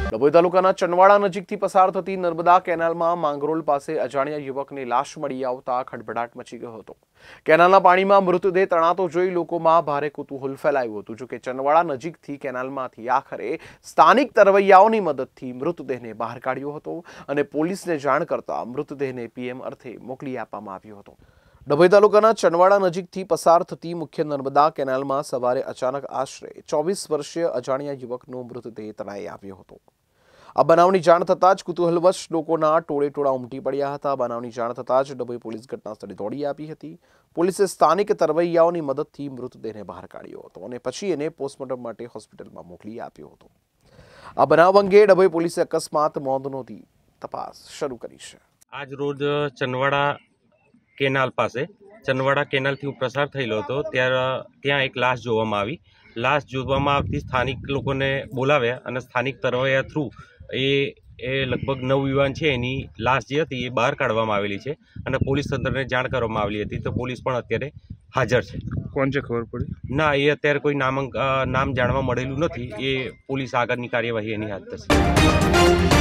ડભોઈ તાલુકાના ચનવાડા નજીકથી પસાર થતી નર્મદા કેનાલમાં માંગરોળ પાસે અજાણ્યા યુવકની લાશ મળી આવતા ખળભળાટ મચી ગયો હતો। કેનાલના પાણીમાં મૃતદેહ તણાતો જોઈ લોકોમાં ભારે કુતૂહલ ફેલાયું હતું। જોકે ચનવાડા નજીકથી કેનાલમાંથી આખરે સ્થાનિક તરવૈયાઓની મદદથી મૃતદેહને બહાર કાઢ્યો હતો અને પોલીસને જાણ કરતા મૃતદેહને પીએમ અર્થે મોકલી આપવામાં આવ્યો હતો। ડભોઈ તાલુકાના ચનવાડા નજીકથી પસાર થતી મુખ્ય નર્મદા કેનાલમાં સવારે અચાનક આશરે 24 વર્ષીય અજાણ્યા યુવકનો મૃતદેહ તણાઈ આવ્યો હતો। આ બનાવની જાણ થતાં જ કુતૂહલવશ લોકોના ટોળેટોળા ઉમટી પડ્યા હતા। બનાવની જાણ થતાં જ ડભોઈ પોલીસ ઘટના સ્થળે દોડી આવી હતી। પોલીસે સ્થાનિક તરવૈયાઓની મદદથી મૃતદેહને બહાર કાઢ્યો હતો અને પછી એને પોસ્ટમોર્ટમ માટે હોસ્પિટલમાં મોકલી આપ્યો હતો। આ બનાવ અંગે ડભોઈ પોલીસે અકસ્માત નોંધ નોંધી તપાસ શરૂ કરી છે। આજ રોજ ચનવાડા કેનાલ પાસે ચનવાડા કેનાલથી પ્રસાર થયેલો હતો ત્યાં એક લાશ જોવામાં આવી। લાશ જોવામાં આવતી સ્થાનિક લોકોને બોલાવ્યા અને સ્થાનિક તરવૈયા થ્રુ એ લગભગ નવયુવાન છે એની લાશ જે હતી એ બહાર કાઢવામાં આવેલી છે અને પોલીસ તંત્રને જાણ કરવામાં આવેલી હતી। તો પોલીસ પણ અત્યારે હાજર છે। કોણ છે ખબર પડી? ના, એ અત્યારે કોઈ નામ જાણવા મળેલું નથી। એ પોલીસ આગળની કાર્યવાહી એની હાથ થશે।